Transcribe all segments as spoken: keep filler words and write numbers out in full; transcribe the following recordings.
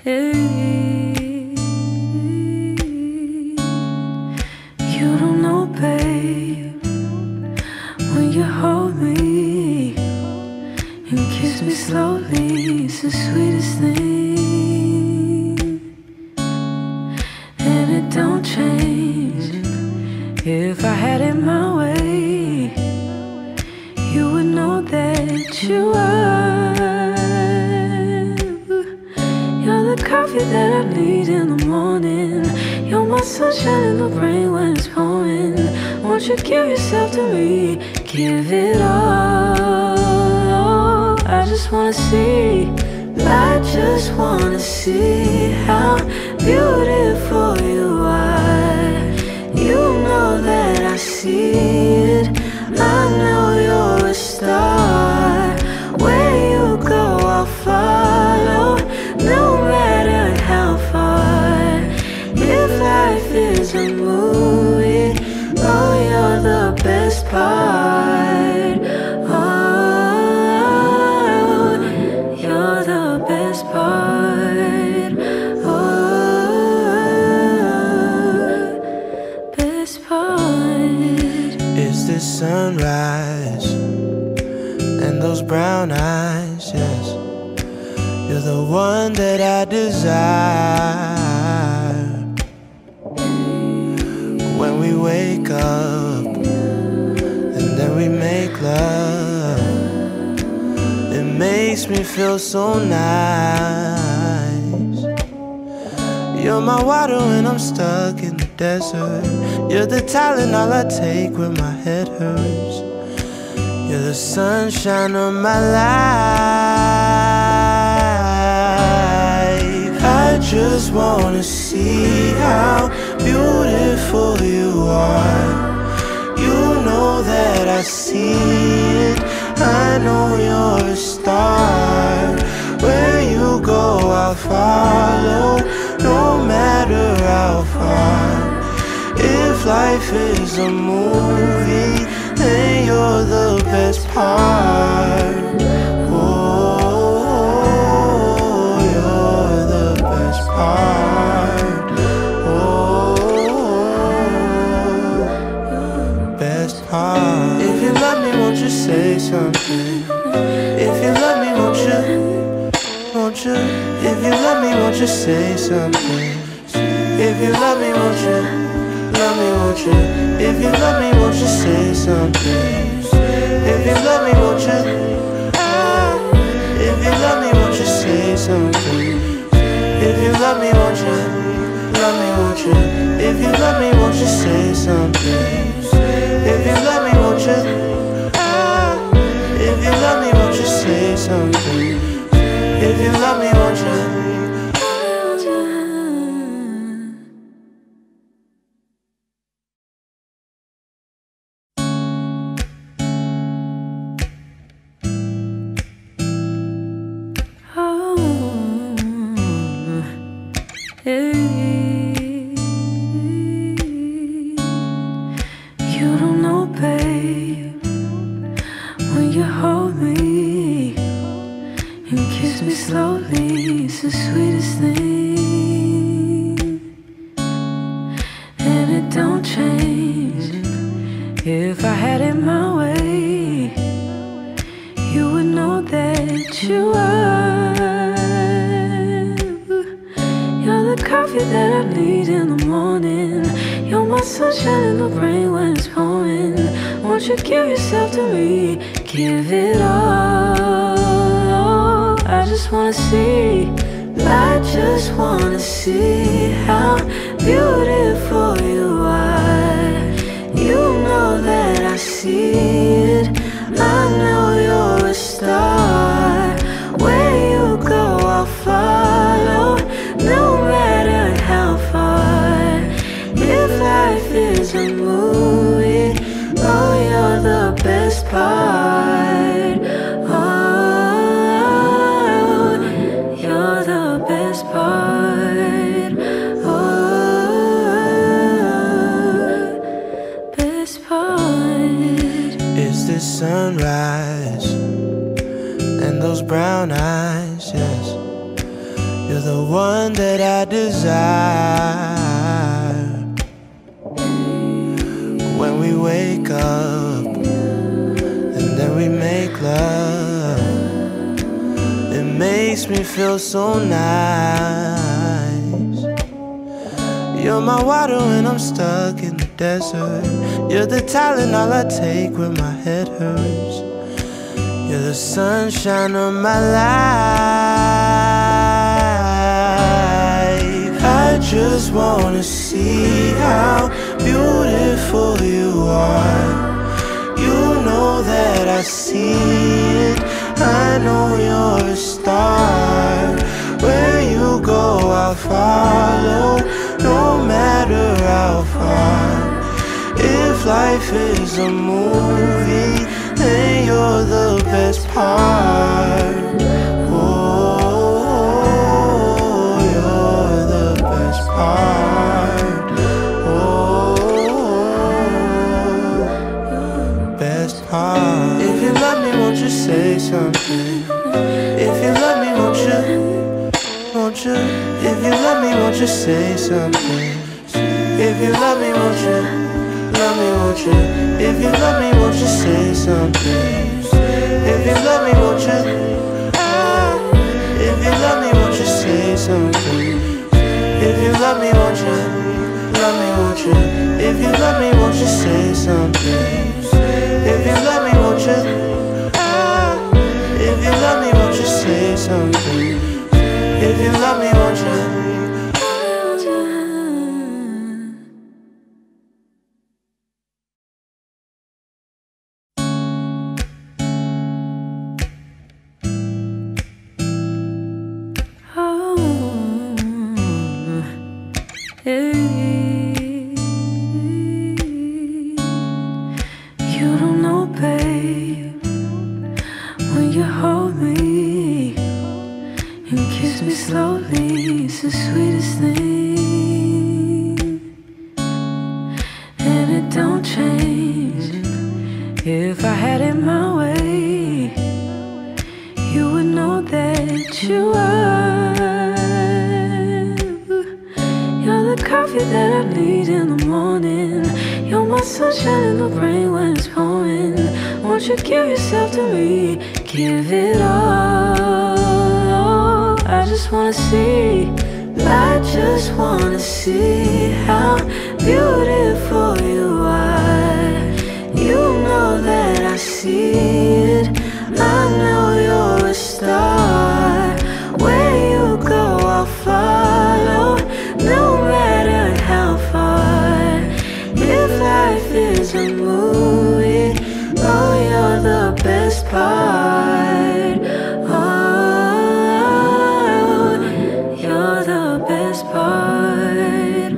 Hey, you don't know, babe, when you hold me and kiss me slowly, it's the sweetest thing. And it don't change. If I had it my way, you would know that you are. You're the coffee that I need in the morning. You're my sunshine in the rain when it's pouring. Won't you give yourself to me? Give it all. I just wanna see, I just wanna see how beautiful you are. You know that I see it. I know you're a star. Where you go, I'll follow, no matter how far. If life is a movie, oh, you're the best part. Oh, you're the best part. Oh, best part. It's the sunrise and those brown eyes, yes. You're the one that I desire. When we wake up and then we make love, it makes me feel so nice. You're my water when I'm stuck in the desert. You're the Tylenol I take when my head hurts. You're the sunshine of my life. I just wanna see how beautiful you are. You know that I see it. I know you're a star. Where you go, I'll follow, no matter how far. If life is a movie, then you're the best part. Oh, you're the best part. Oh, best part. If you love me, won't you say something? If you love me, won't you? Won't you? If you love me, won't you say something? If you love me, won't you? Love me, won't you? If you love me, won't you say something? If you love me, won't you? Ah, if you love me, won't you say something? If you love me, won't you? Love me, won't you? If you love me, won't you say something? If you love me, won't you? Ah, if you love me, won't you say something? If you love me, won't you? Hey, you don't know, babe, when you hold me and kiss me slowly, it's the sweetest thing. And it don't change. If I had it my way, you would know that you are. You're the coffee that I need in the morning. You're my sunshine in the rain when it's pouring. Won't you give yourself to me? Give it all. I just wanna see, I just wanna see how beautiful you are. You know that I see it. I know you're a star. Where you go, I'll follow, no matter how far. If life is a movie, oh, you're the best part. Oh, you're the best part. Oh, best part. It's the sunrise and those brown eyes, yes. You're the one that I desire. When we wake up and then we make love, it makes me feel so nice. You're my water when I'm stuck in the desert. You're the talent all I take when my head hurts. You're the sunshine of my life. I just wanna see how beautiful you are. You know that I see it. I know you're a star. Where you go, I'll follow, no matter how far. If life is a movie, then you're the best part. Oh, you're the best part. Oh, best part. If you love me, won't you say something? If you love me, won't you? Won't you? If you love me, won't you say something? If you love me, won't you? Love me, won't you? If you love me, won't you say something? If you love me, won't you? If you love me, won't you say something? If you love me, won't you? Love me, won't you? If you love me, won't you say something? If you love me, won't you? If you love me, won't you say something? If you love me, won't you? You don't know, babe, when you hold me and kiss me slowly, it's the sweetest thing. And it don't change. If I had it my way, you would know that you are. You're the coffee that I need in the morning. You're my sunshine in the rain when it's pouring. Won't you give yourself to me? Give it all. I just wanna see, I just wanna see how beautiful you are. You know that I see it. I know you're a star. Where you go, I'll follow, no matter how far. If life is a movie, oh, you're the best part. Oh, you're the best part.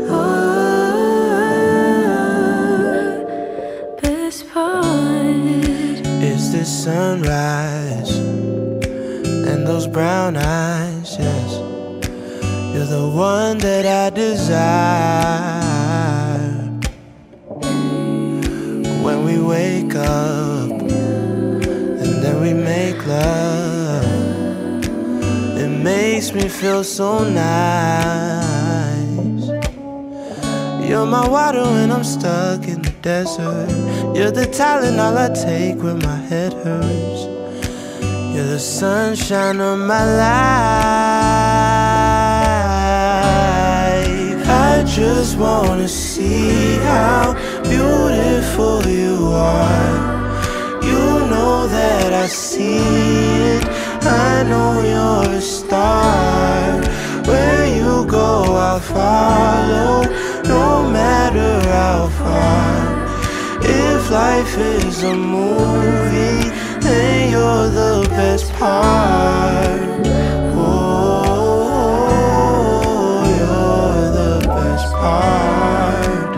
Oh, best part. It's the sunrise and those brown eyes, yes. You're the one that I desire. When we wake up and then we make love, it makes me feel so nice. You're my water when I'm stuck in the desert. You're the talent all I take when my head hurts. You're the sunshine of my life. I just wanna see how beautiful you are. You know that I see it. I know you're a star. Where you go, I'll follow, no matter how far. If life is a movie, then you're the best part. Oh, you're the best part.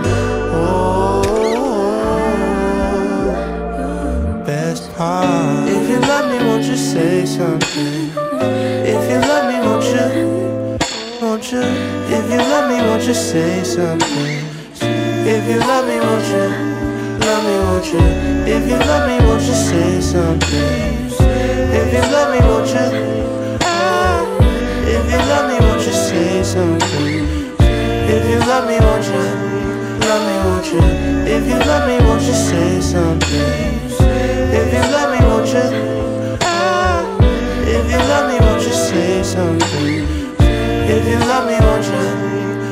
Oh, best part. If you love me, won't you say something? If you love me, won't you? Won't you? If you love me, won't you say something? If you love me, won't you? Love me, won't you? If you love me, won't you say something? If you love me, won't you? If you love something? If you love me, won't you? Love me, won't you? If you love me, won't you say something? If you love me, won't you? If you love me, won't you say something? If you love me, won't you?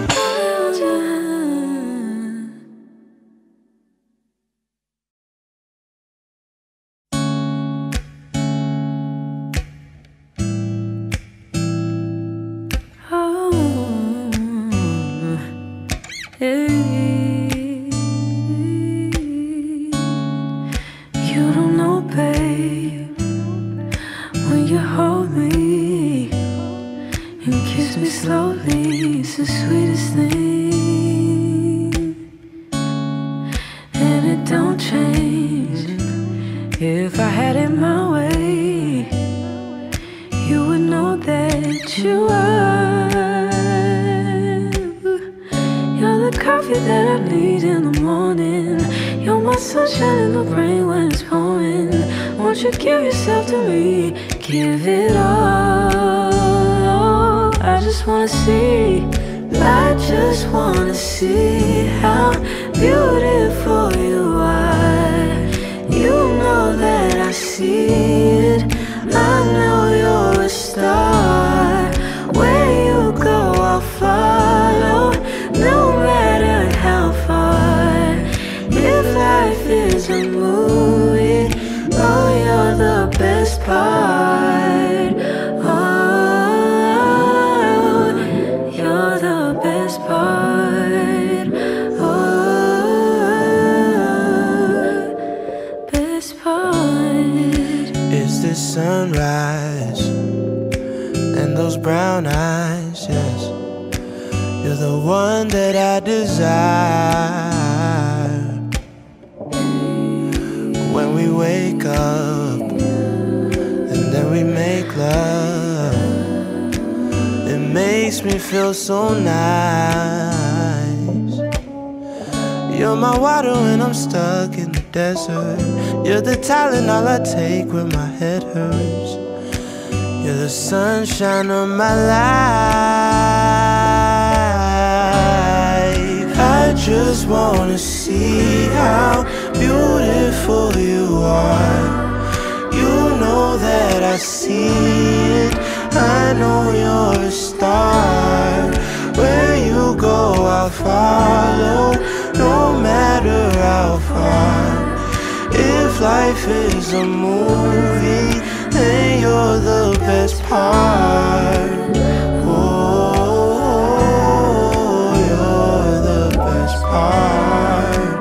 You're the Tylenol I take when my head hurts. You're the sunshine of my life. I just wanna see how beautiful you are. You know that I see it. I know you're a star. Where you go, I'll follow, no matter how far. If life is a movie, then you're the best part. Oh, you're the best part.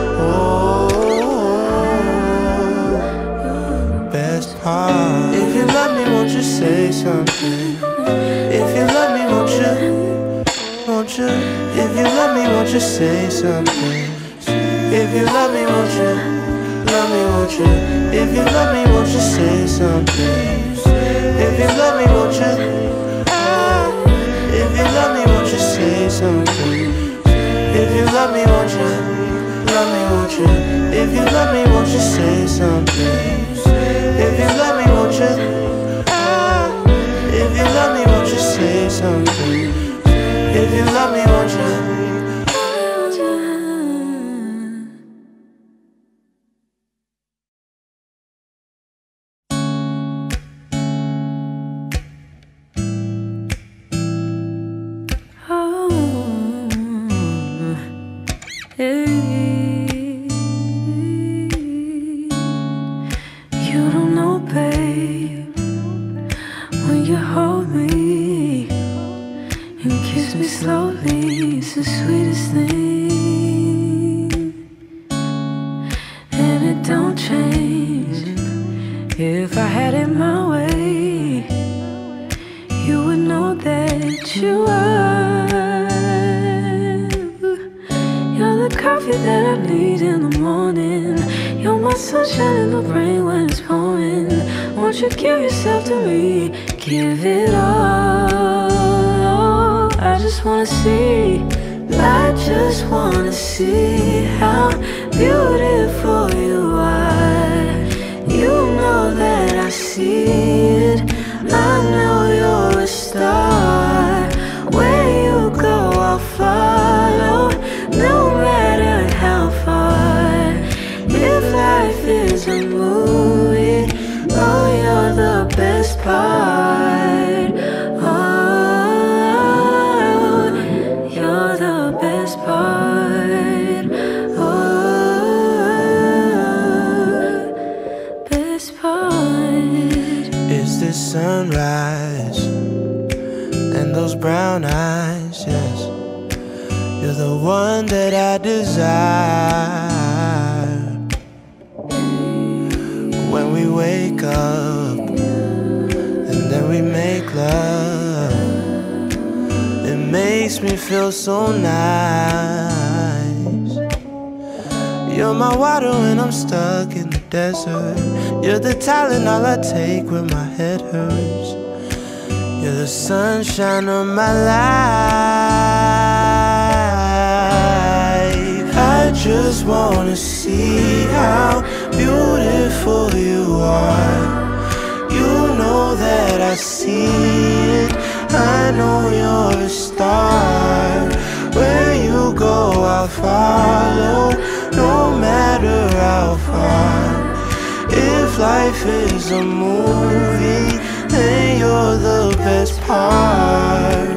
Oh, best part. If you love me, won't you say something? If you love me, won't you? Won't you? If you love me, won't you say something? If you love me, won't you? Love me, won't you? If you love me, won't you say something? If you love me, won't you? If you love me, won't you say something? If you love me, won't you? Love me, won't you? If you love me, won't you say something? If you love me, won't you? If you love me, won't you say something? If you love me, won't you? Where desire. When we wake up and then we make love, it makes me feel so nice. You're my water when I'm stuck in the desert. You're the Tylenol I take when my head hurts. You're the sunshine of my life. I just wanna see how beautiful you are. You know that I see it. I know you're a star. Where you go, I'll follow, no matter how far. If life is a movie, then you're the best part.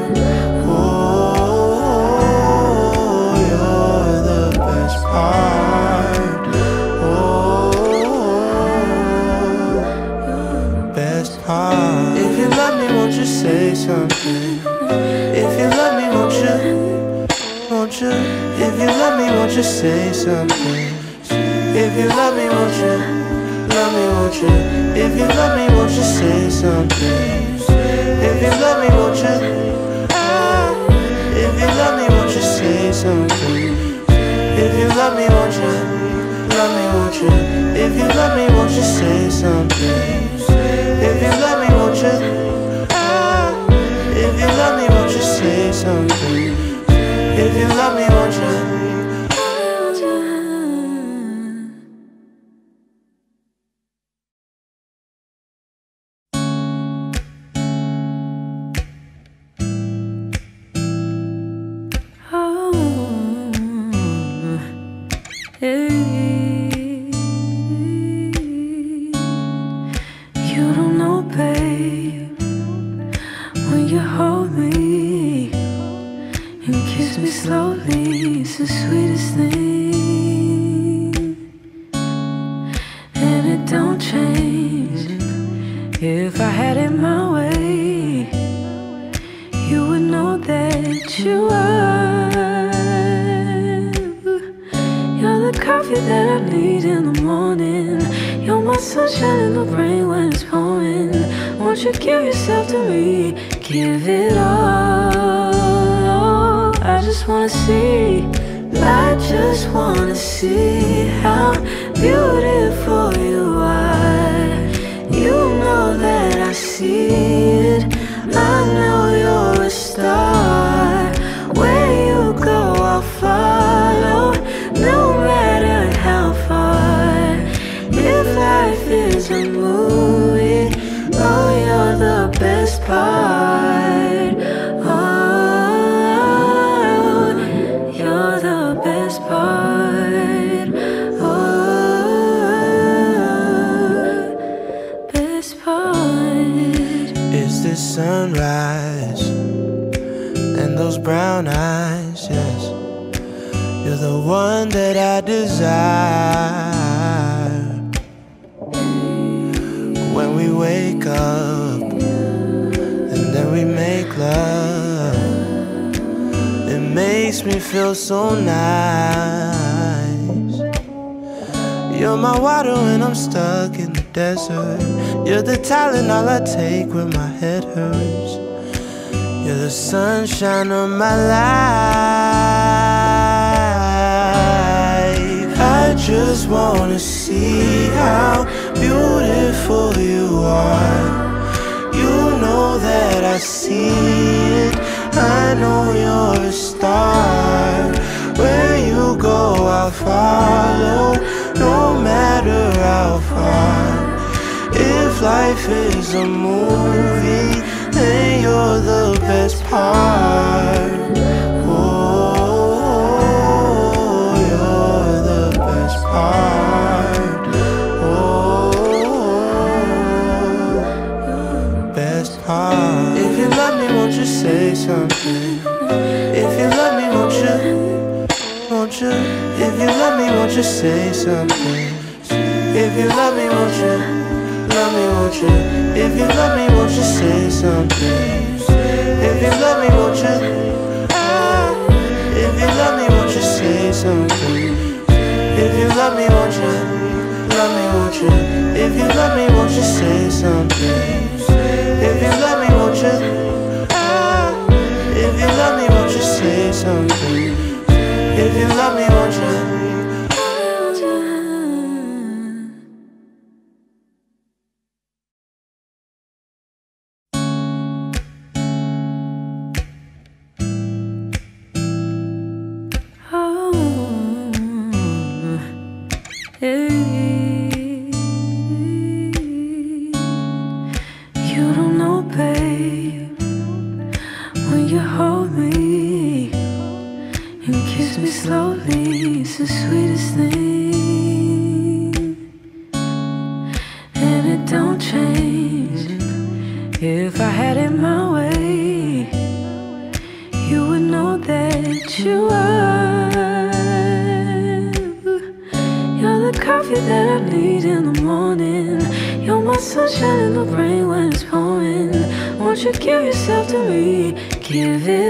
Oh, you're the best part. Oh, best part. If you love me, won't you say something? If you love me, won't you? Won't you? If you love me, won't you say something? If you love me, won't you? Love me, won't you? If you love me, won't you say something? If you love me, won't you? If you love me, won't you say something? If you love me, won't you? Love me, won't you? If you love me, won't you say something? If you love me, won't you? If you love me, won't you say something? If you love me, won't you? You don't know, babe, when you hold me and kiss me slowly, it's the sweetest thing. And it don't change. If I had it my way, you would know that you are. You're the coffee that I need in the morning. You're my sunshine in the rain when it's pouring. Won't you give yourself to me? Give it all. I just wanna see, I just wanna see how beautiful you are. You know that I see it. I know you're a star. Where you go, I'll follow, no matter how far. If life is a movie, oh, you're the best part. Oh, you're the best part. Oh, best part. It's the sunrise and those brown eyes, yes. You're the one that I desire. When we wake up and then we make love, it makes me feel so nice. You're my water when I'm stuck in the desert. You're the Tylenol I take when my head hurts. You're the sunshine of my life. I just wanna see how beautiful you are. You know that I see it. I know you're a star. Where you go, I'll follow, no matter how far. If life is a movie, then you're the best part. Oh, you're the best part. Oh, best part. If you love me, won't you say something? If you love me, won't you? Won't you? If you love me, won't you say something? If you love me, won't you? Love me, won't you? If you love me, won't you say something? If you love me, won't you? If you love me, won't you say something? love me, won't you? Love me, won't you? If you love me, won't you say something? If you love me, won't you? Ah, if you love me, won't you say something? If you love me, won't you? You don't know, babe, when you hold me and kiss me slowly, it's the sweetest thing. And it don't change. If I had it my way, you would know that you are. You're the coffee that I need in the morning. You're my sunshine in the rain when it's pouring. Won't you give yourself to me? Give it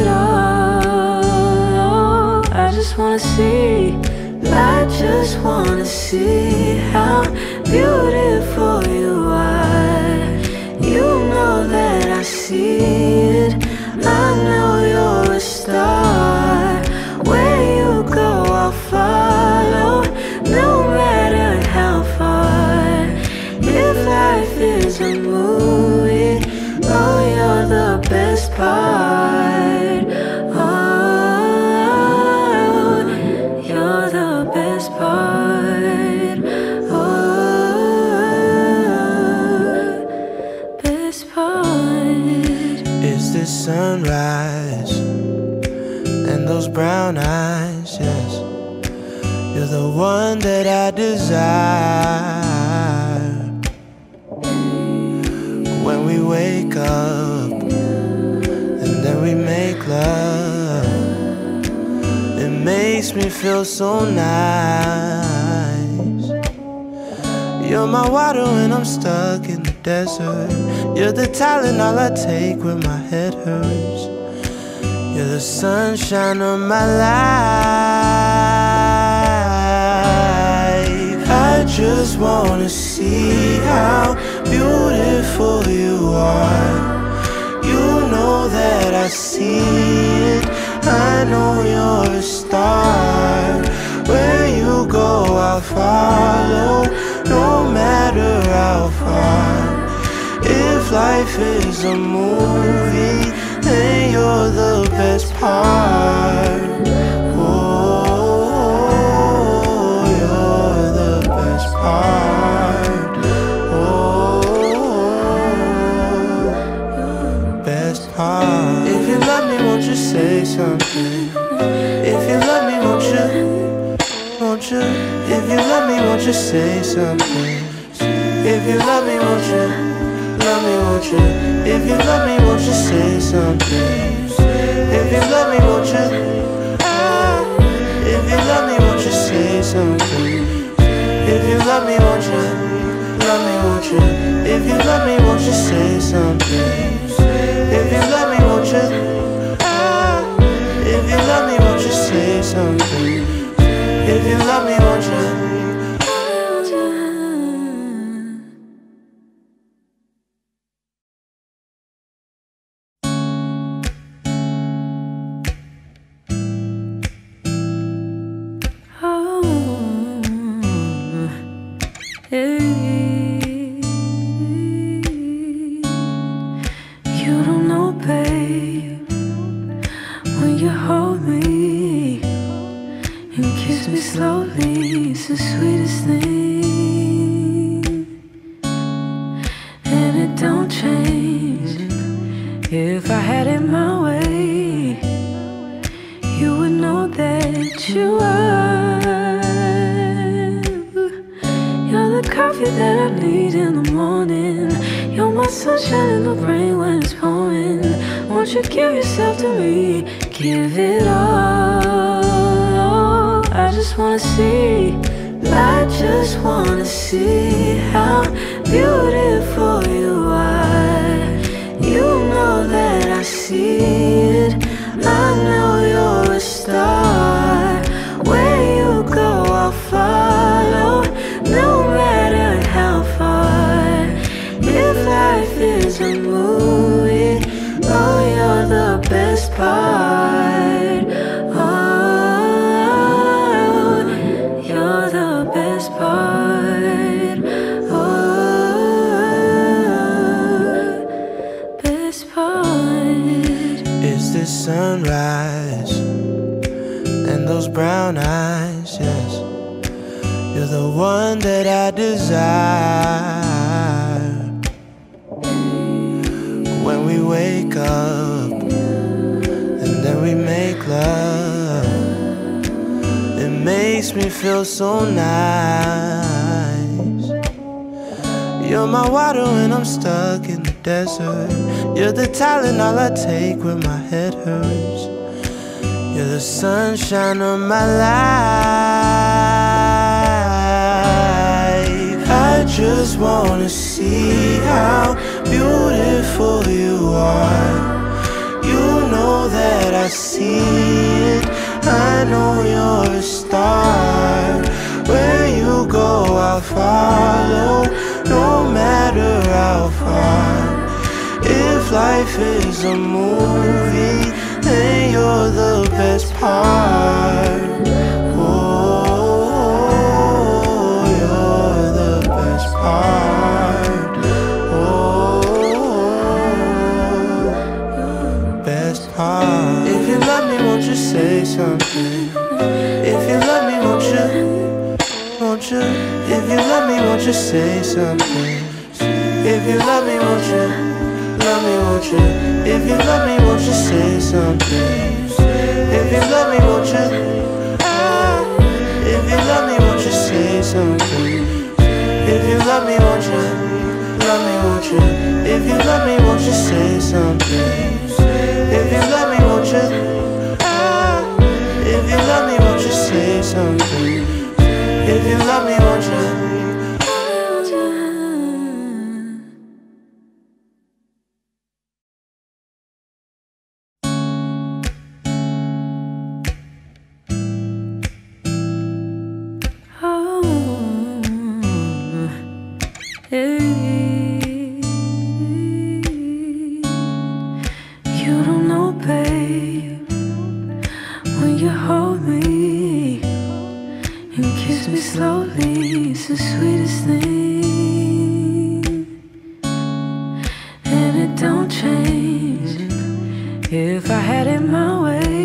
all. I just wanna see, I just wanna see how beautiful you are. You know that I see it. I know you're a star. Where you go, I'll follow, no matter how far. If life is a movie, oh, you're the best part. Oh, you're the best part. Oh, best part. It's the sunrise and those brown eyes, yes. You're the one that I desire. When we wake up and then we make love, it makes me feel so nice. You're my water when I'm stuck in the desert. You're the Tylenol I take when my head hurts. You're the sunshine of my life. I just wanna see how beautiful you are. You know that I see it. I know you're a star. Where you go, I'll follow, no matter how far. If life is a movie, then you're the best part. Oh, you're the best part. If you love me, won't you say something? If you love me, won't you? Won't you? If you love me, won't you say something? If you love me, won't you? Love me, won't you? If you love me, won't you say something? If you love me, won't you? Ah, if you love me, won't you say something? If you love me, won't you? Love me, won't you? If you love me, won't you say something? If you love me, won't you? Ah, if you love me, won't you say something? If you love me, won't you? Oh, hey. You don't know, babe, when you hold me and kiss me slowly, it's the sweetest thing. And it don't change. If I had it my way, you would know that you are. You're the coffee that I need in the morning. You're my sunshine in the rain when it's pouring. Won't you give yourself to me? Give it all. I just wanna see, I just wanna see how beautiful you are. You know that I see it. I know you're a star. Where you go, I'll follow. You're the one that I desire. When we wake up and then we make love, it makes me feel so nice. You're my water when I'm stuck in the desert. You're the Tylenol I take when my head hurts. You're the sunshine of my life. I just wanna see how beautiful you are. You know that I see it. I know you're a star. Where you go, I'll follow, no matter how far. If life is a movie, then you're the best part. Oh, you're the best part. Oh, best part. If you love me, won't you say something? If you love me, won't you? Won't you? If you love me, won't you say something? If you love me, won't you? Love me, won't you? If you love me, won't you say something? If you love me, won't you? If you love me, won't you say something? If you love me, won't you? Love me, won't you? If you love me, won't you say something? If you love me, won't you? If you love me, won't you say something? If you love me, won't you? You don't know, babe, when you hold me and kiss me slowly, it's the sweetest thing. And it don't change. If I had it my way,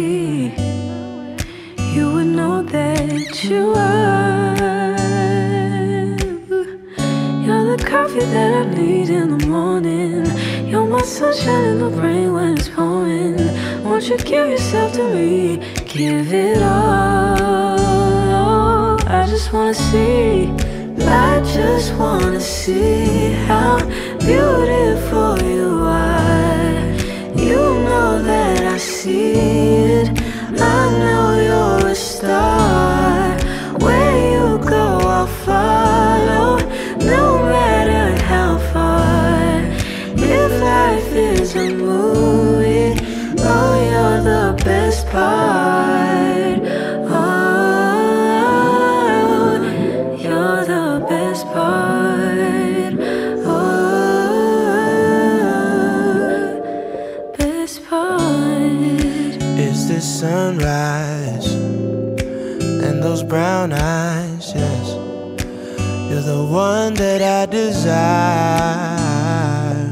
you would know that you are. You're the coffee that I need in the morning. You're my sunshine in the rain when it's pouring. Won't you give yourself to me? Give it all. I just wanna see, I just wanna see how beautiful you are. You know that I see it. I know you're a star. Where you go, I'll follow, no matter how far. If life is a movie, oh, you're the best part. Oh, you're the best part. Oh, best part. It's the sunrise and those brown eyes, yes. You're the one that I desire.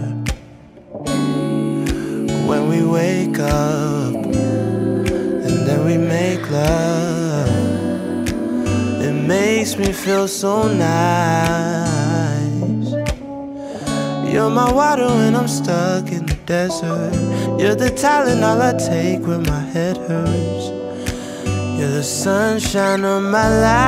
When we wake up and then we make love, it makes me feel so nice. You're my water when I'm stuck in the desert. You're the Tylenol I take when my head hurts. You're the sunshine of my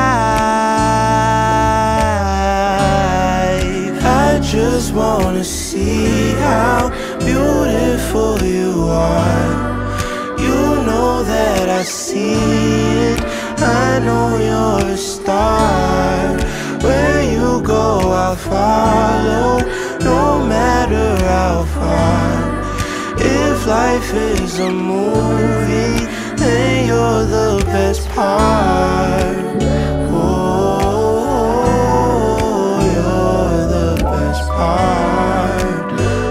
life. I just wanna see how beautiful you are. You know that I see it. I know you're a star. Where you go, I'll follow, no matter how far. If life is a movie, then you're the best part. Oh, you're the best part.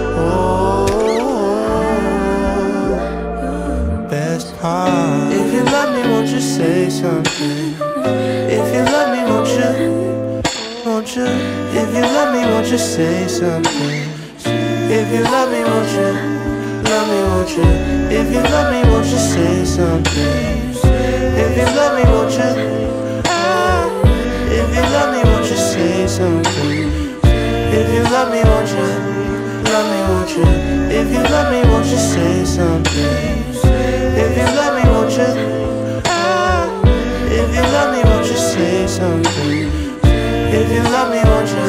Oh, best part. If you love me, won't you say something? If you love me, won't you? Won't you? If you love me, won't you say something? If you love me, won't you? Love me, won't you? If you love me, won't you say something? If you love me, won't you? If you love me, you? If you love me, won't you say something? If you love me, won't you? If you love me, won't you say something? If you love me, won't you?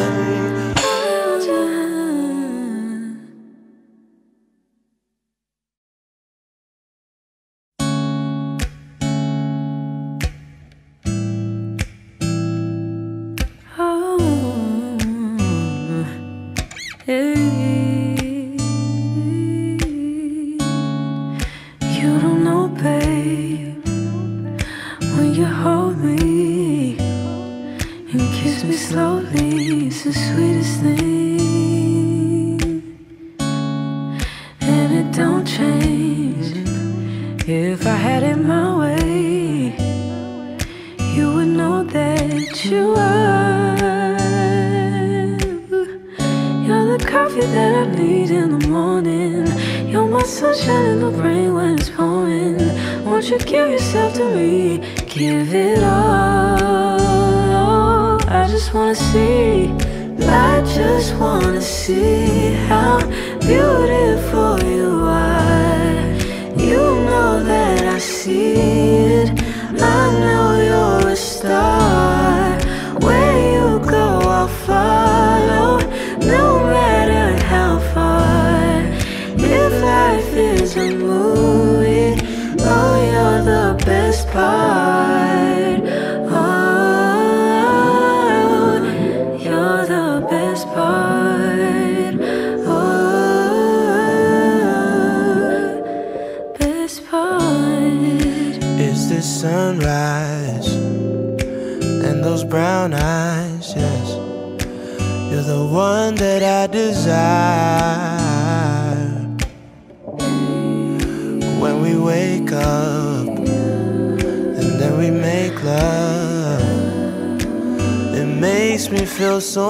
You don't know, babe, when you hold me and kiss me slowly, it's the sweetest thing. And it don't change. If I had it my way, you would know that you are. You're the coffee that I need in the morning. You're my sunshine in the rain when it's pouring. Won't you give yourself to me? Give it all. I just wanna see, I just wanna see how beautiful you are. You know that I see it. I know you're a star. Where you go, I'll follow, no matter how far. If life is a movie, oh, you're the best part. Oh, you're the best part. Oh, best part. It's the sunrise and those brown eyes, yes. You're the one that I desire. When we wake up and then we make love, it makes me feel so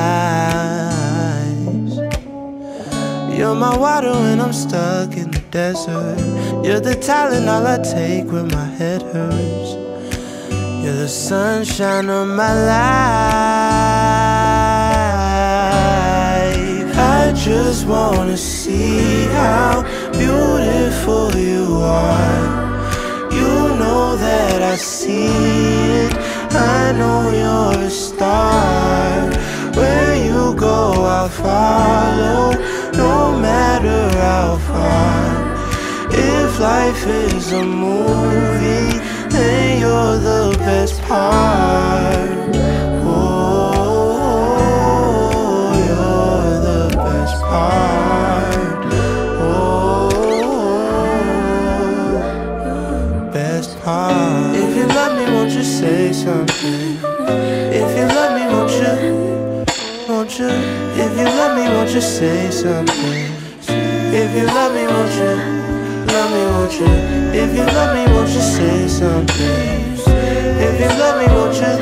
nice. You're my water when I'm stuck in the desert. You're the Tylenol I take when my head hurts. You're the sunshine of my life. I just wanna see how beautiful you are. You know that I see it. I know you're a star. Where you go, I'll follow, no matter how far. If life is a movie, then you're the best part. Oh, you're the best part. Oh, best part. If you love me, won't you say something? If you love me, won't you? Won't you? If you love me, won't you say something? If you love me, won't you? Love me, won't you? If you love me, won't you say something? If you love me, won't you?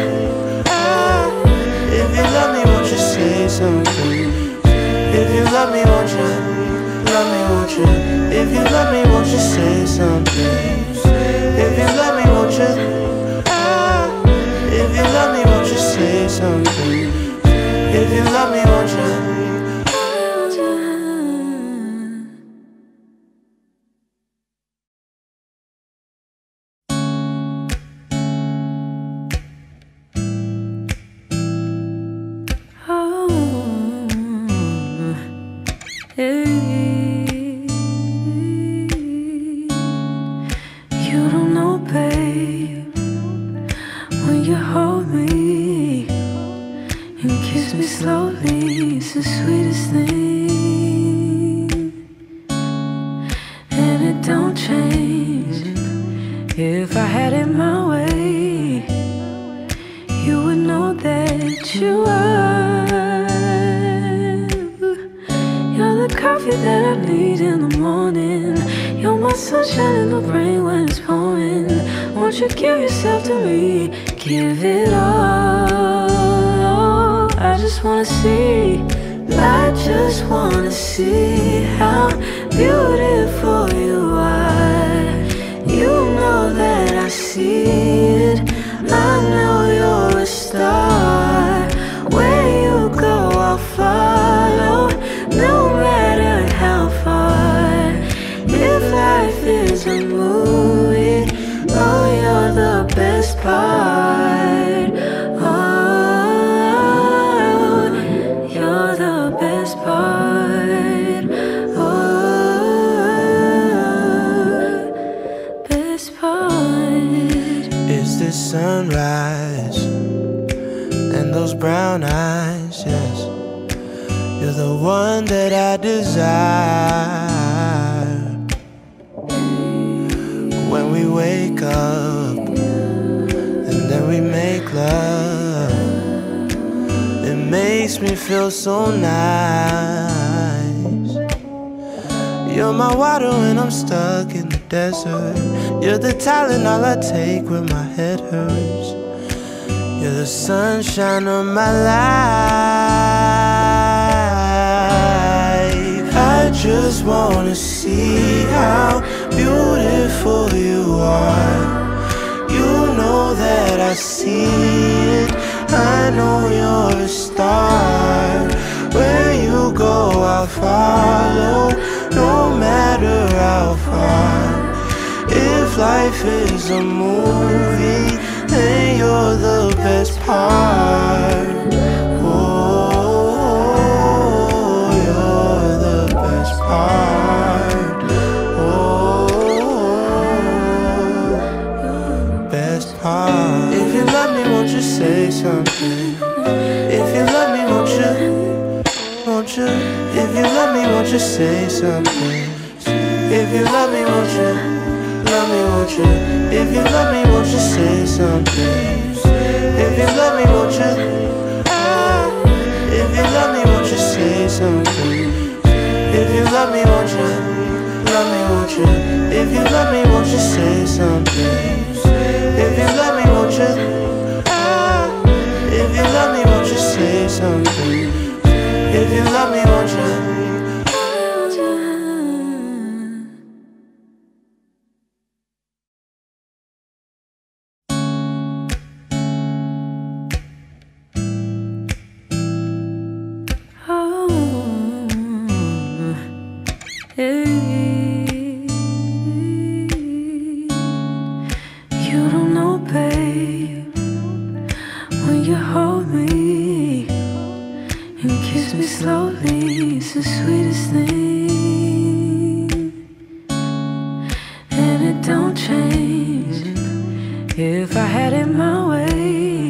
If you love me, won't you say something? If you love me, won't you? Love me, won't you? If you love me, won't you say something? If you love me, won't you? If you love me, won't you say something? If you love me, won't you? You don't know, babe, when you hold me and kiss me slowly, it's the sweetest thing. And it don't change. If I had it my way, you would know that you are. You're the coffee that I need in the morning. You're my sunshine in the rain when it's pouring. Won't you give yourself to me? Give it all. I just wanna see, I just wanna see how beautiful you are. You know that I see it. I know you're a star. Where you go, I'll follow, no matter how and those brown eyes, yes. You're the one that I desire. When we wake up and then we make love, it makes me feel so nice. You're my water when I'm stuck in the desert. You're the Tylenol I take when my head hurts. You're the sunshine of my life. I just wanna see how beautiful you are. You know that I see it. I know you're a star. Where you go, I'll follow, no matter how far. If life is a movie, then you're the best part. Oh, you're the best part. Oh, best part. If you love me, won't you say something? If you love me, won't you? Won't you? If you love me, won't you say something? If you love me, won't you? Love me, won't you? If you love me, won't you say something? If you love me, won't you? If you love me, won't you say something? If you love me, won't you? Love me, won't you? If you love me, won't you say something? If you love me, won't you? If you love me, won't you say something? If you love me, won't you? You don't know, babe, when you hold me and kiss me slowly, it's the sweetest thing. And it don't change. If I had it my way,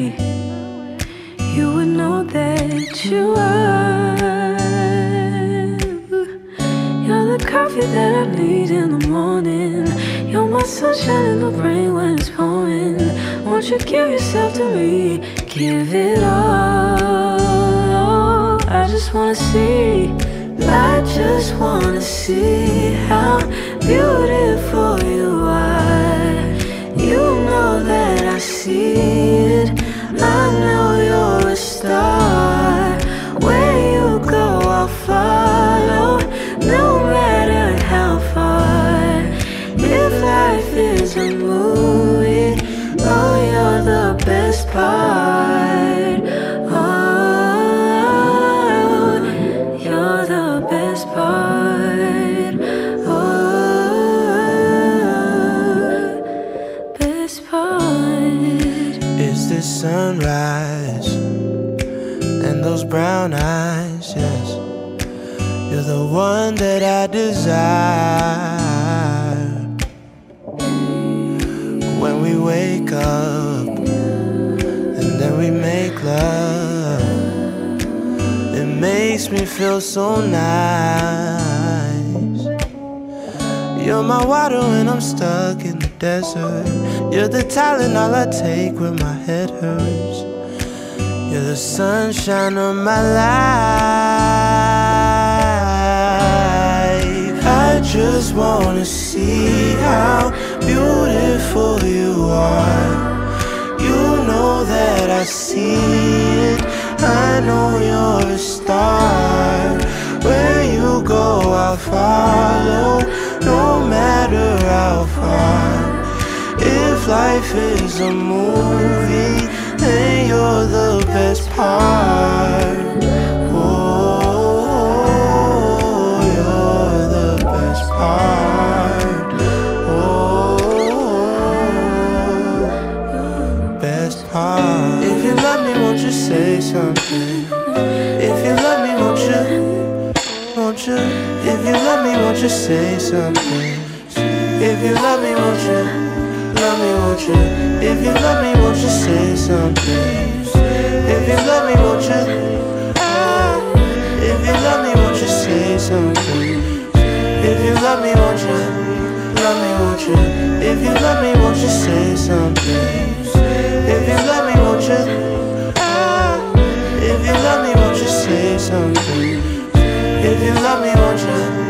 you would know that you are. You're the coffee that I need in the morning. You're my sunshine in the rain when it's pouring. Won't you give yourself to me? Give it all. I just wanna see, I just wanna see how beautiful you are. You know that I see it. I know you're a star. Where you go, I'll follow, no matter how far. If life is a movie, oh, you're the best part. Oh, you're the best part. Oh, best part. It's the sunrise and those brown eyes, yes. You're the one that I desire. When we wake up and then we make love, it makes me feel so nice. You're my water when I'm stuck in the desert. You're the Tylenol I take when my head hurts. You're the sunshine of my life. I just wanna see how beautiful you are. You know that I see it. I know you're a star. Where you go, I'll follow, no matter how far. If life is a movie, then you're the best part. Oh, you're the best part. Oh, best part. If you love me, won't you say something? If you love me, won't you? Won't you? If you love me, won't you say something? If you love me, won't you? Love me, won't you? If you love me, won't you say something? If you love won't you? Ah, if you love me, won't you say something? If you love me, won't you? Love me, won't you? If you love me, won't you say something? If you love me, won't you? Ah, if you love me, won't you say something? If you love me, won't you?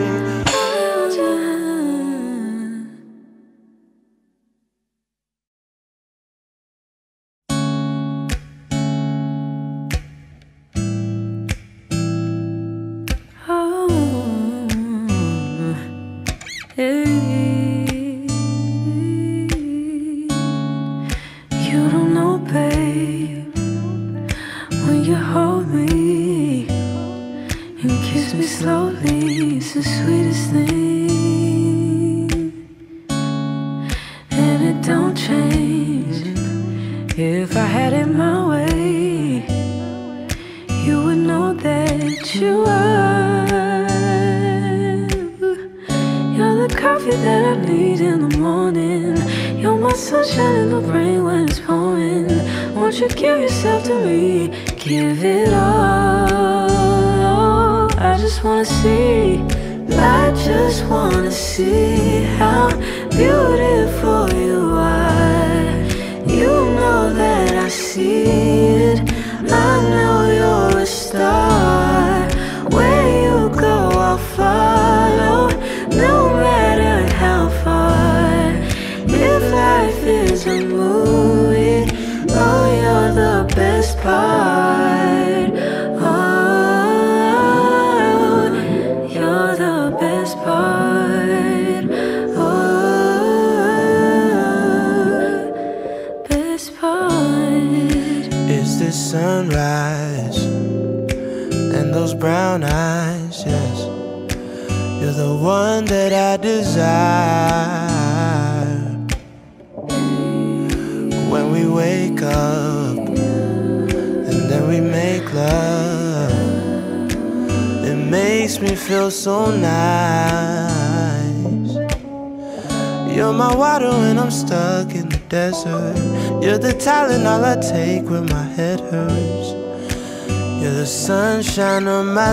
You don't know, babe, when you hold me and kiss me slowly, it's the sweetest thing. And it don't change. If I had it my way, you would know that you are. You're the coffee that I need in the morning. You're my sunshine in the rain when it's pouring. Won't you give yourself to me? Give it all. I just wanna see, I just wanna see how beautiful you are. You know that I see it. I know you're a star. Where you go, I'll follow, no matter how far. If life is a movie, oh, you're the best part. Oh, you're the best part. Oh, best part. It's the sunrise and those brown eyes, yes. You're the one that I desire. When we wake up and then we make love, it makes me feel so nice. You're my water when I'm stuck in the desert. You're the Tylenol I take when my head hurts. You're the sunshine of my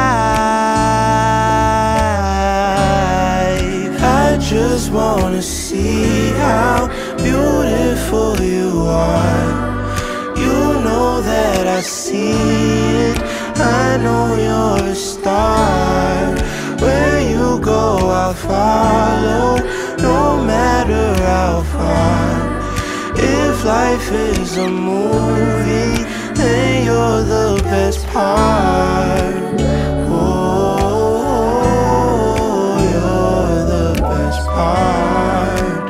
life. I just wanna see how beautiful you are. You know that I see it. I know you're a star. Where you go, I'll follow, no matter how far. If life is a movie, then you're the best part. Oh, you're the best part.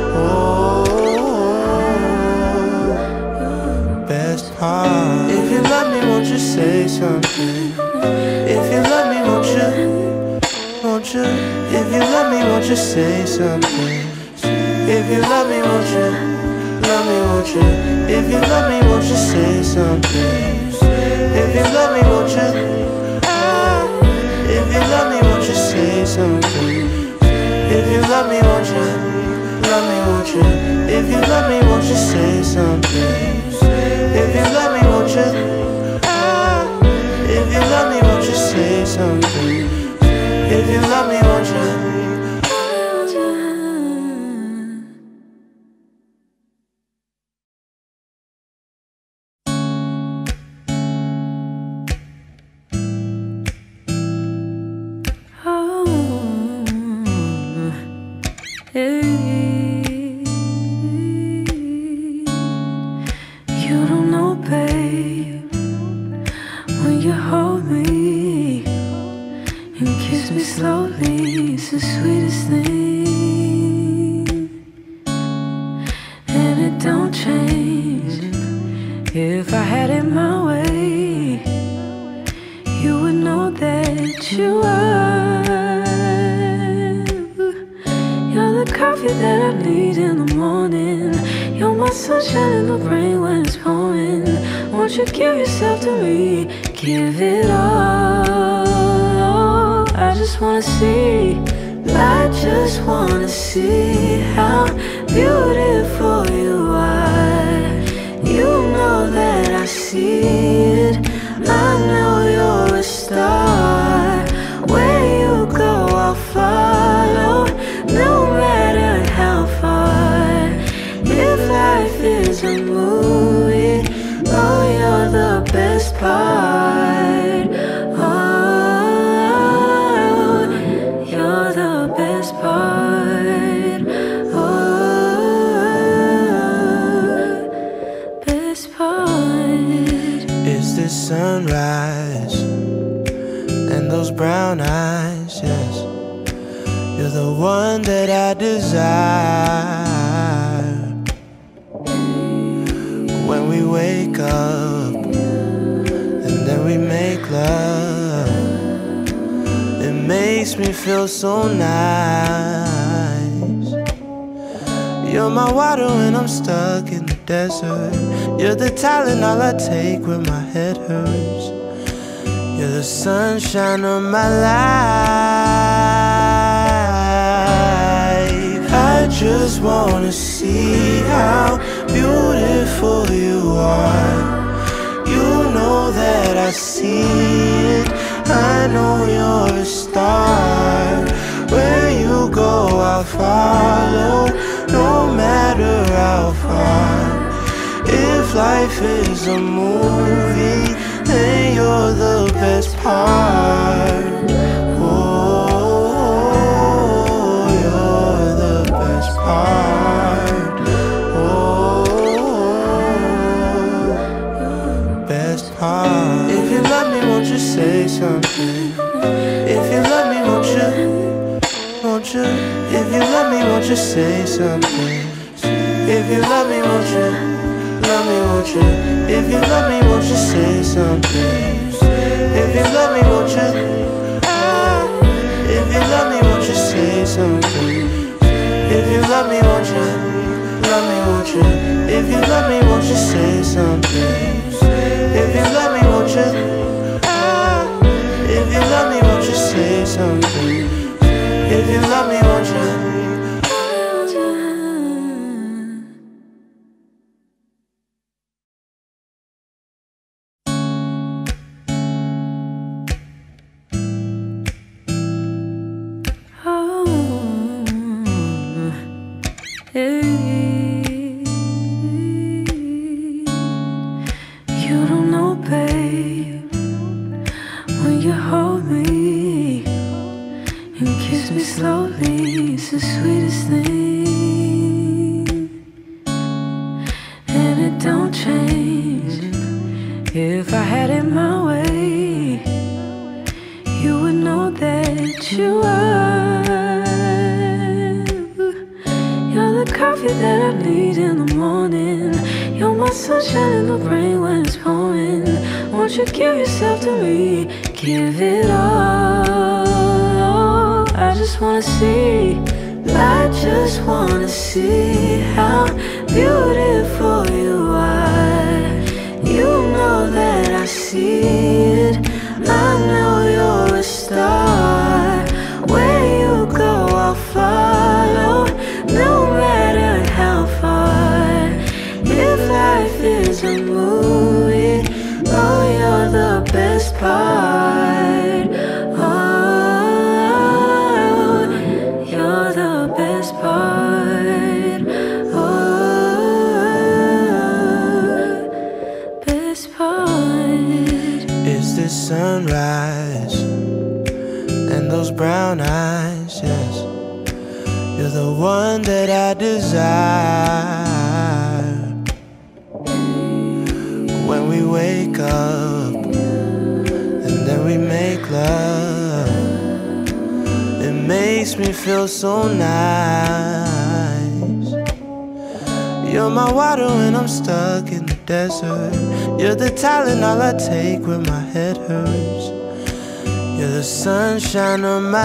Oh, best part. If you love me, won't you say something? If you love me, won't you? Won't you? If you love me, won't you say something? If you love me, won't you? Love me, won't you? If you love me, won't you say something? If you love me, won't you? Ah, if you love me, won't you say something? If you love me, won't you? Love me, won't you? If you love me, won't you say something? If you love me, won't you? Ah, if you love me, won't you say something? If you love me, won't you? You don't know, babe, when you hold me and kiss me slowly, it's the sweetest thing. And it don't change. If I had it my way, you would know that you are. You're the coffee that I need in the morning. You're my sunshine in the rain when it's pouring. Won't you give yourself to me? Give it all. I just wanna see, I just wanna see how beautiful you are. You know that I see it. the sunrise and those brown eyes, yes. You're the one that I desire. When we wake up and then we make love, it makes me feel so nice. You're my water when I'm stuck in the desert. You're the Tylenol I take when my head hurts. You're the sunshine of my life. I just wanna see how beautiful you are. You know that I see it. I know you're a star. Where you go, I'll follow, no matter how far. If life is a movie, then you're the best part. Oh, you're the best part. Oh, best part. If you love me, won't you say something? If you love me, won't you? Won't you? If you love me, won't you say something? If you love me, won't you? Love me, won't you? If you love me, won't you say something? If you love me, won't you? If you love me, won't you say something? If you love me, won't you? Love me, won't you? If you love me, won't you say something? If you love me, won't you? If you love me, won't you say something? If you love me, won't you? You don't know, babe, when you hold me and kiss me slowly, it's the sweetest thing. And it don't change. If I had it my way, you would know that you are. You're the coffee that I need in the morning. You're my sunshine in the rain when it's pouring. Won't you give yourself to me? Give it all. I just wanna see, I just wanna see how beautiful you are. You know that I see it. I know you're a star. Where you go, I'll follow, no matter how far. If life is a movie, oh, you're the best part. Oh, you're the best part. Oh, best part. It's the sunrise and those brown eyes, yes. You're the one that I desire. When we wake up and then we make love, it makes me feel so nice. You're my water when I'm stuck in the desert. You're the Tylenol I take when my head hurts. You're the sunshine of my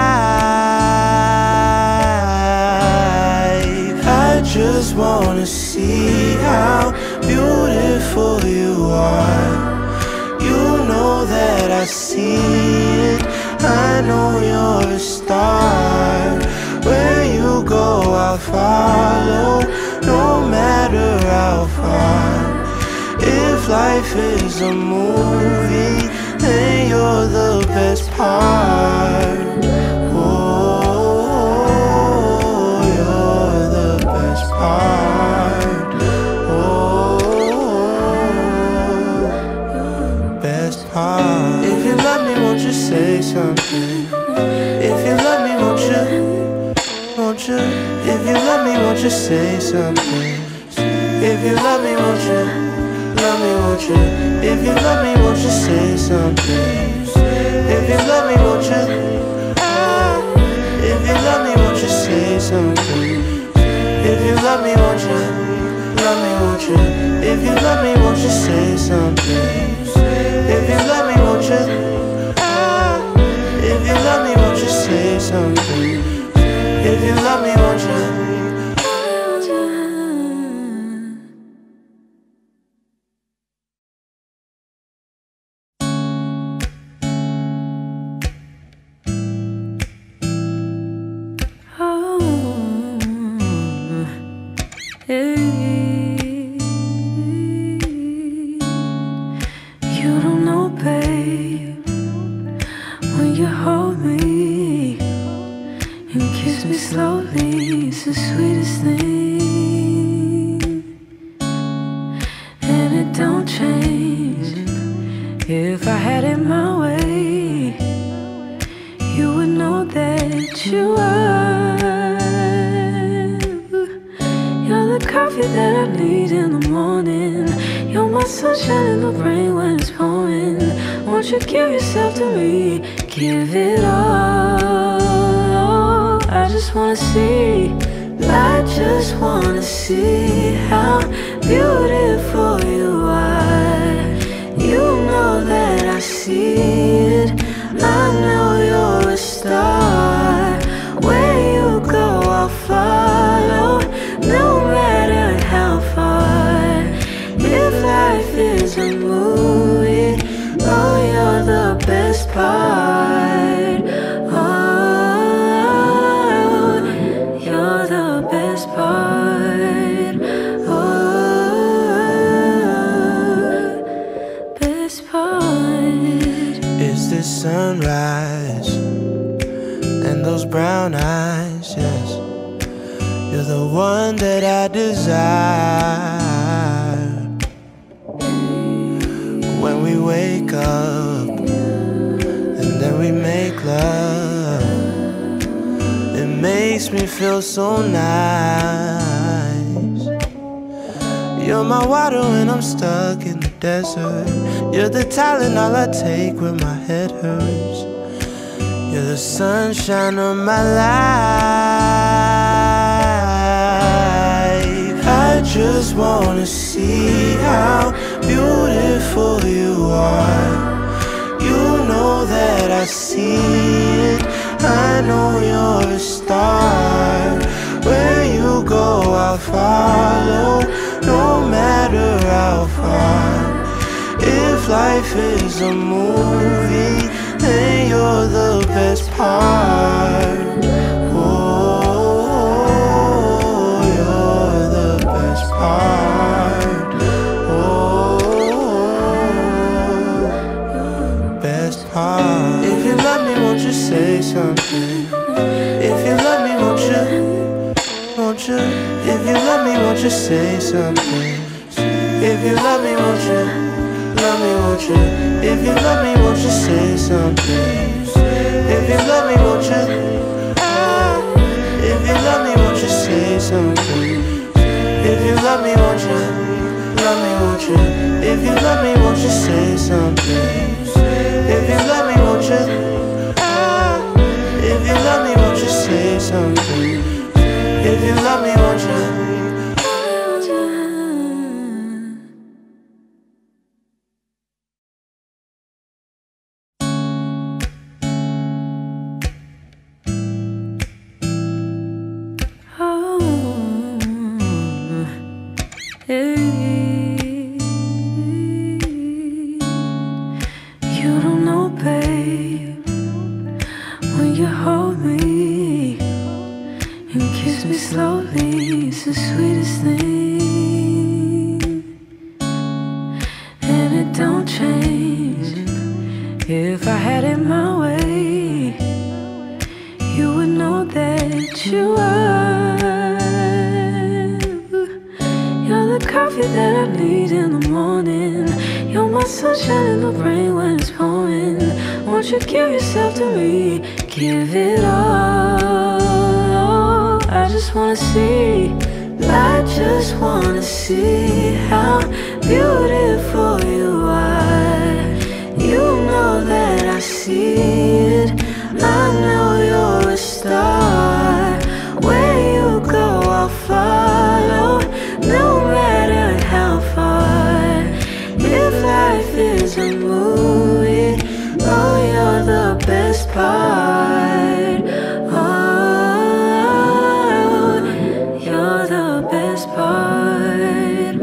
life. I just wanna see how beautiful you are. You know that I see it. I know you're a star. Where you go, I'll follow, no matter how far. If life is a movie, then you're the best part. Oh, you're the best part. Oh, best part. If you love me, won't you say something? If you love me, won't you? Won't you? If you love me, won't you say something? If you love me, won't you? Love me, won't you? won't you? If you love me, won't you say something? If you love me, won't you? If you love me, won't you say something? If you love me, won't you? Love me, won't you? If you love me, won't you say something? If you love me, won't you? If you love me, won't you say something? If you love me, won't you? You're the Tylenol I take when my head hurts. You're the sunshine of my life. I just wanna see how beautiful you are. You know that I see it. I know you're a star. Where you go, I'll follow, no matter how far. If life is a movie, then you're the best part. Oh, you're the best part. Oh, best part. If you love me, won't you say something? If you love me, won't you? Won't you? If you love me, won't you say something? If you love me, won't you? Love me, won't you? If you love me, won't you say something? If you love me, won't you? If you love me, won't you say something? If you love me, won't you? Love me, won't you? If you love me, won't you say something? If you love me, won't you? If you love me, won't you say something? If you love me, won't you? I just wanna see how beautiful you are. You know that I see it. I know you're a star. Where you go, I'll follow, no matter how far. If life is a movie, oh, you're the best part. Oh, you're the best part.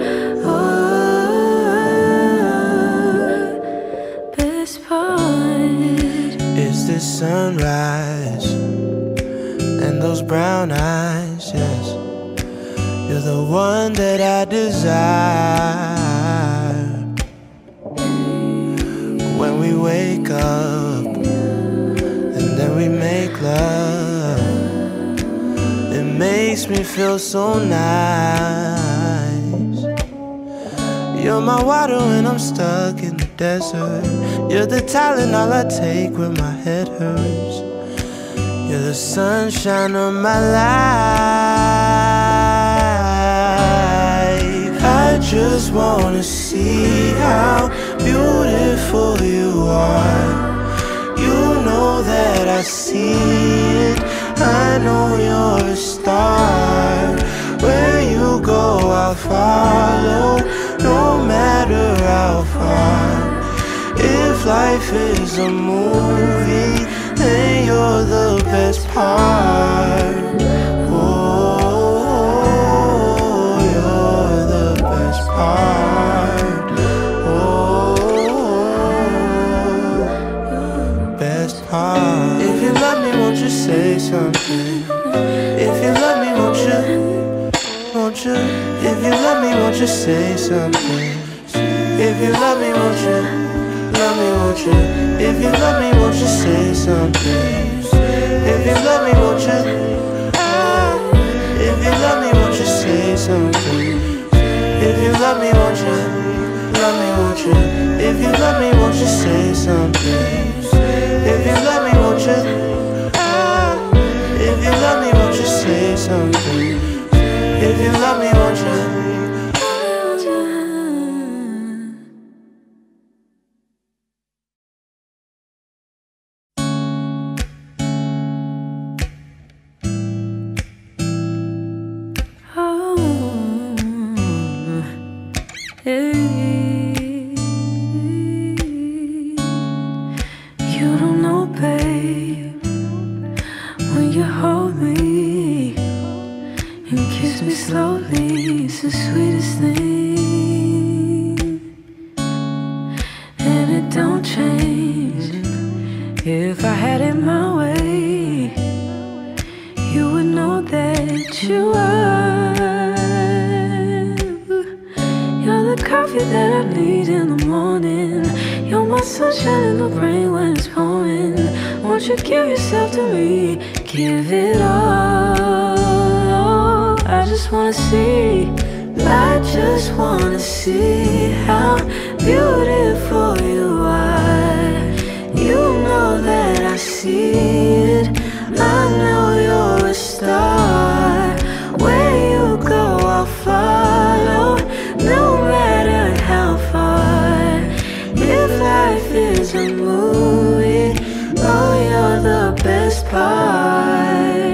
Oh, best part. It's the sunrise and those brown eyes, yes. You're the one that I desire. When we wake up and then we make love, it makes me feel so nice. You're my water when I'm stuck in the desert. You're the Tylenol I take when my head hurts. You're the sunshine of my life. I just wanna see how beautiful you are. You know that I see it. I know you're a star. Where you go, I'll follow, no matter how far. If life is a movie, then you're the best part. Oh, you're the best part. Oh, best part. If you love me, won't you say something? If you love me, won't you? Won't you? If you love me, won't you say something? If you love me, won't you? Love me, won't you? If you love me, won't you say something? If you love me, won't you? Ah, if you love me, won't you say something? If you love me, won't you? Love me, won't you? If you love me, won't you say something? If you love me, won't you? Ah, if you love me, won't you say something? If you love me, won't you? Hey, you don't know, babe, when you hold me and kiss me slowly, it's the sweetest thing. And it don't change. If I had it my way, you would know that you are. You're the coffee that I need in the morning. You're my sunshine in the rain when it's pouring. Won't you give yourself to me? Give it all. I just wanna see. I just wanna see how beautiful you are. You know that I see it. I know you're a star. Where you go, I'll follow, no matter how far. If life is a movie, oh, you're the best part.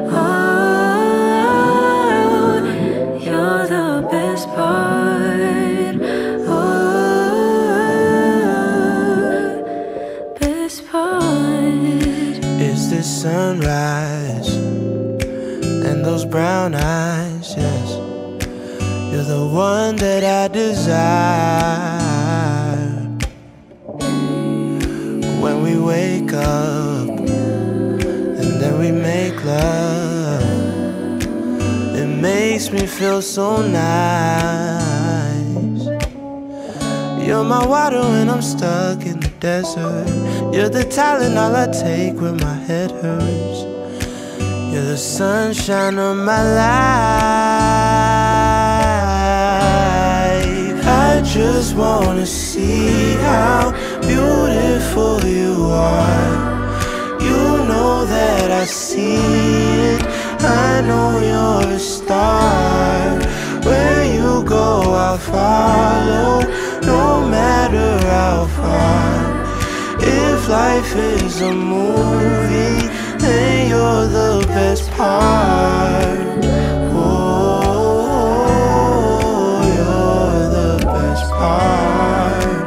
Oh, you're the best part. Oh, best part. It's the sunrise and those brown eyes, yes. You're the one that I desire. When we wake up and then we make love, it makes me feel so nice. You're my water when I'm stuck in the desert. You're the Tylenol I take when my head hurts. You're the sunshine of my life. I just wanna see how beautiful you are. You know that I see it. I know you're a star. I'll follow, no matter how far. If life is a movie, then you're the best part. Oh, you're the best part.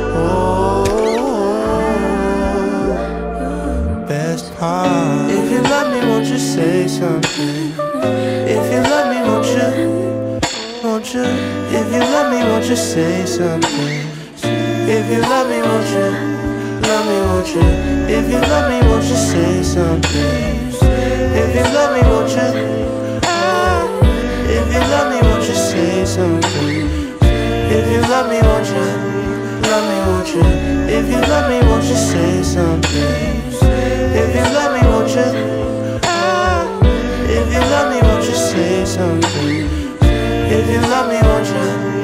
Oh, best part. If you love me, won't you say something? If you love me, won't you? Won't you? If you love me, won't you say something? If you love me, won't you? Love me, won't you? If you love me, won't you say something? If you love me, won't you? Ah, if you love me, won't you say something? If you love me, won't you? Love me, won't you? If you love me, won't you say something? If you love me, won't you? Ah, if you love me, won't you say something? If you love me, won't you?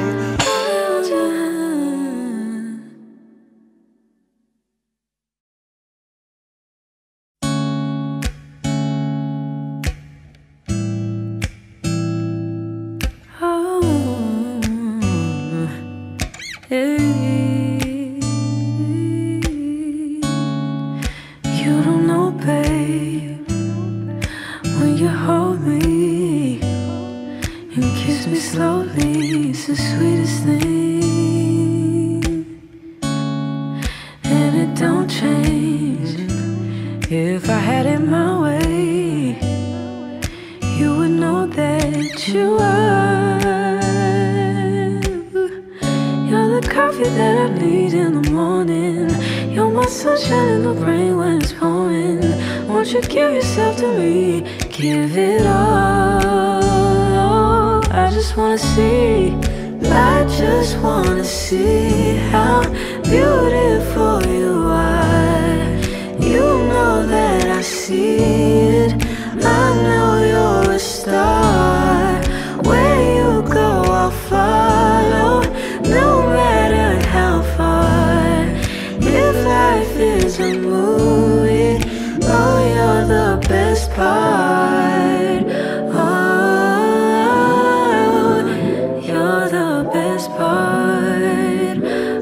You don't know, babe, when you hold me and kiss me slowly, it's the sweetest thing. And it don't change. If I had it my way, you would know that you are. You're the coffee that I need in the morning. You're my sunshine in the rain when it's pouring. Won't you give yourself to me? Give it all. I just wanna see, I just wanna see how beautiful you are. You know that I see it. I know you're a star. Where you go, I'll follow, no matter how far. If life is a movie, oh, you're the best part. Oh, you're the best part.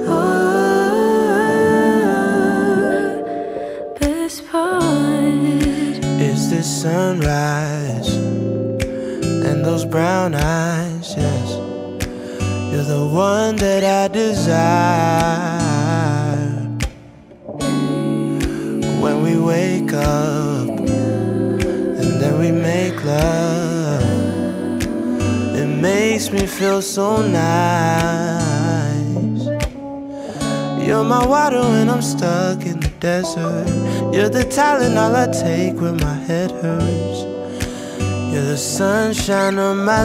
Oh, best part. It's the sunrise and those brown eyes, yes. You're the one that I desire. When we wake up and then we make love, it makes me feel so nice. You're my water when I'm stuck in the desert. You're the Tylenol I take when my head hurts. You're the sunshine of my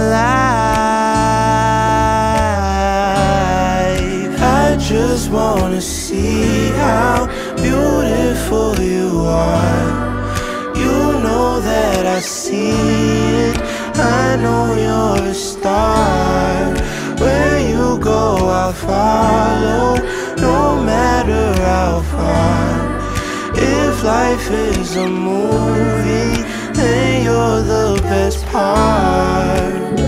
life. I just wanna see how beautiful you are. You know that I see it. I know you're a star. Where you go, I'll follow, no matter how far. If life is a movie, then you're the best part.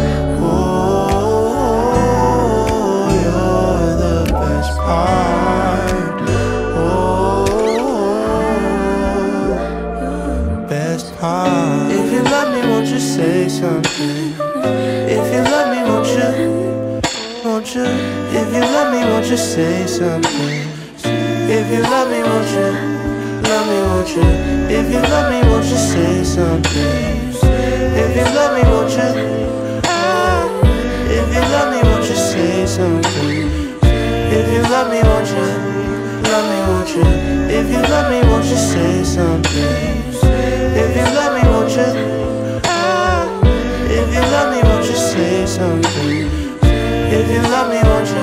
Oh, you're the best part. Oh, best part. If you love me, won't you say something? If you love me, won't you? Won't you? If you love me, won't you say something? If you love me, won't you? Love me, won't you? If you love me, won't you say something? If you love me, won't you? Ah, if you love me, won't you say something? If you love me, won't you? Love me, won't you? If you love me, won't you say something? If you love me, won't you? Ah, if you love me, won't you say something? If you love me, won't you?